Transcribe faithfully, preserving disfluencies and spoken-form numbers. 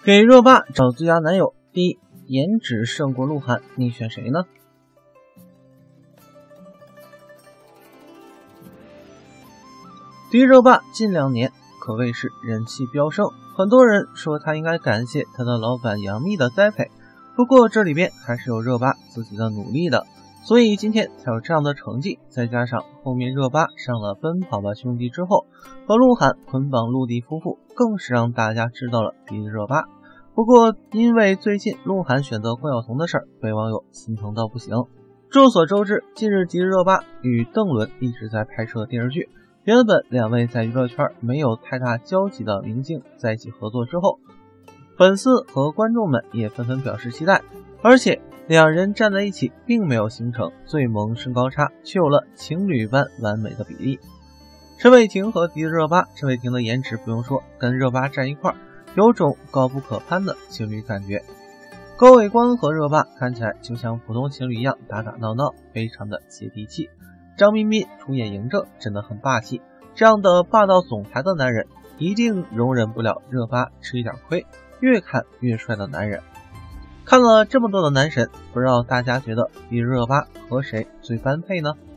给热巴找最佳男友，第一，颜值胜过鹿晗，你选谁呢？第一，热巴近两年可谓是人气飙升，很多人说他应该感谢他的老板杨幂的栽培，不过这里边还是有热巴自己的努力的，所以今天才有这样的成绩。再加上后面热巴上了奔跑吧兄弟之后，和鹿晗捆绑陆地夫妇，更是让大家知道了迪丽热巴。不过因为最近鹿晗选择关晓彤的事儿，被网友心疼到不行。众所周知，近日迪丽热巴与邓伦一直在拍摄电视剧，原本两位在娱乐圈没有太大交集的明星在一起合作之后，粉丝和观众们也纷纷表示期待，而且两人站在一起并没有形成最萌身高差，却有了情侣般完美的比例。陈伟霆和迪丽热巴，陈伟霆的颜值不用说，跟热巴站一块儿有种高不可攀的情侣感觉。高伟光和热巴看起来就像普通情侣一样打打闹闹，非常的接地气。张彬彬出演嬴政真的很霸气，这样的霸道总裁的男人一定容忍不了热巴吃一点亏，越看越帅的男人。看了这么多的男神，不知道大家觉得迪丽热巴和谁最般配呢？